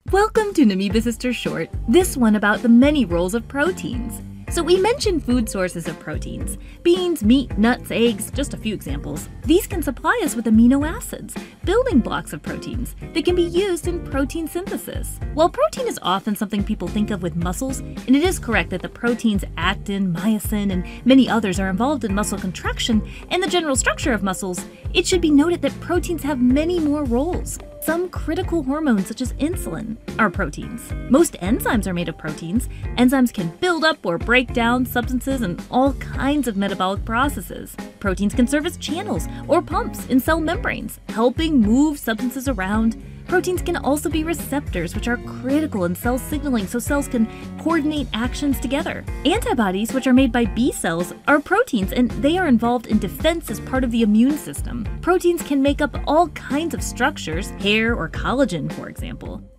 Welcome to Amoeba Sister Short, this one about the many roles of proteins. So we mentioned food sources of proteins. Beans, meat, nuts, eggs, just a few examples. These can supply us with amino acids, building blocks of proteins that can be used in protein synthesis. While protein is often something people think of with muscles, and it is correct that the proteins actin, myosin, and many others are involved in muscle contraction and the general structure of muscles, it should be noted that proteins have many more roles. Some critical hormones, such as insulin, are proteins. Most enzymes are made of proteins. Enzymes can build up or break down substances in all kinds of metabolic processes. Proteins can serve as channels or pumps in cell membranes, helping move substances around. Proteins can also be receptors, which are critical in cell signaling so cells can coordinate actions together. Antibodies, which are made by B cells, are proteins, and they are involved in defense as part of the immune system. Proteins can make up all kinds of structures, hair or collagen, for example.